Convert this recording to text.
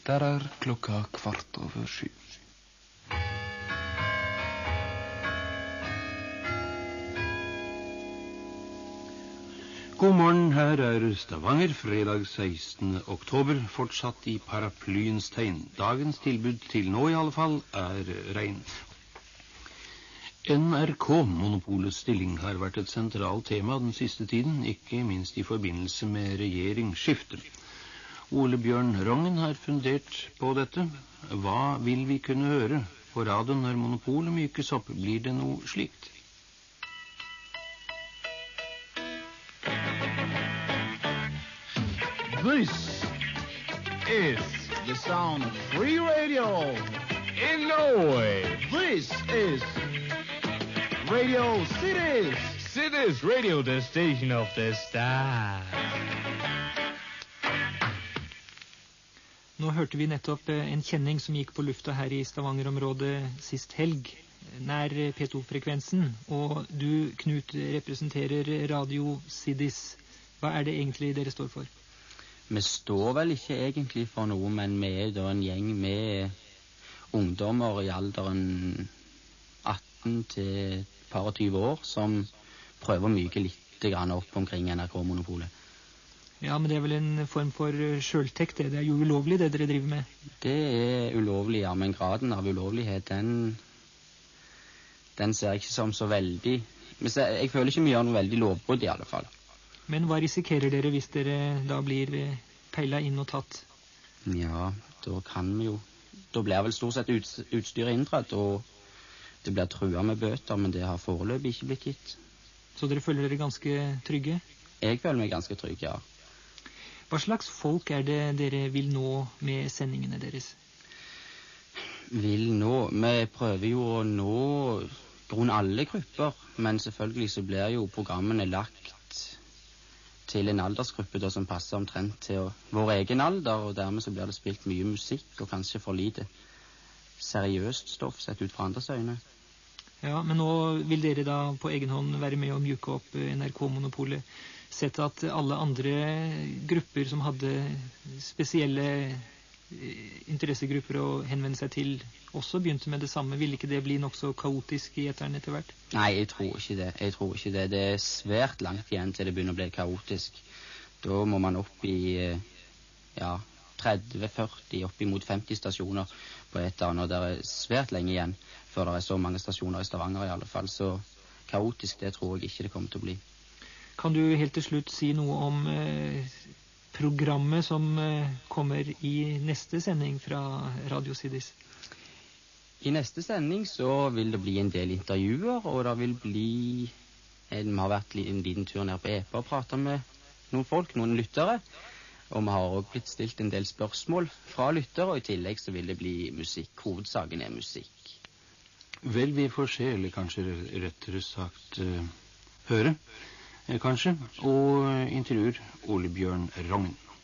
Der klokka 7:15. God morgen, her Stavanger, fredag 16. oktober, fortsatt i paraplyens tegn. Dagens tilbud til nå i alle fall regn. NRK-monopolets stilling har vært et sentralt tema den siste tiden, ikke minst i forbindelse med regjeringsskiftet. Ole Bjørn Rongen har fundert på dette. Hva vil vi kunne høre på radioen når monopolet mykes opp? Blir det noe slikt? This is the sound of free radio in Norway. This is Radio Cities. Cities Radio, the station of the star. Nå hørte vi nettopp en kjenning som gikk på lufta her i Stavanger-området sist helg, nær P2-frekvensen. Og du, Knut, representerer Radio Cities. Hva er det egentlig dere står for? Vi står vel ikke egentlig for noe, men vi er da en gjeng med ungdommer i alderen 18 til et par og 20 år som prøver å myke litt opp omkring NRK-monopolet. Ja, men det er vel en form for selvtekt, det er jo ulovlig det dere driver med? Det er ulovlig, ja, men graden av ulovlighet, den ser jeg ikke som så veldig... Jeg føler ikke mye av noe veldig lovbrudd i alle fall. Men hva risikerer dere hvis dere da blir peilet inn og tatt? Ja, da kan vi jo... Da blir vel stort sett utstyret inndratt, og det blir truet med bøter, men det har foreløpig ikke blitt gitt. Så dere føler dere ganske trygge? Jeg føler meg ganske trygg, ja. Hva slags folk er det dere vil nå med sendingene deres? Vil nå? Vi prøver jo å nå grunn alle grupper, men selvfølgelig så blir jo programmene lagt til en aldersgruppe da, som passer omtrent til vår egen alder, og dermed så blir det spilt mye musikk og kanskje for lite seriøst stoff sett ut fra andres øyne. Ja, men nå vil dere da på egen hånd være med å mjuke opp NRK-monopolet, sett at alle andre grupper som hadde spesielle interessegrupper å henvende seg til også begynte med det samme. Vil ikke det bli nok så kaotisk i eteren etter hvert? Nei, jeg tror ikke det. Det er svært langt igjen til det begynner å bli kaotisk. Da må man opp i 30-40, opp imot 50 stasjoner på eteren, og det er svært lenge igjen før det er så mange stasjoner i Stavanger i alle fall. Så kaotisk, det tror jeg ikke det kommer til å bli. Kan du helt til slutt si noe om programmet som kommer i neste sending fra Radio Cities? I neste sending så vil det bli en del intervjuer, og det vil bli... Vi har vært en liten tur ned på EPA og pratet med noen folk, noen lyttere, og vi har også blitt stilt en del spørsmål fra lyttere, og i tillegg så vil det bli musikk. Hovedsaken er musikk. Vel, vi får se, eller kanskje rettere sagt høre, kanskje, og intervjuer Ole Bjørn Rongen.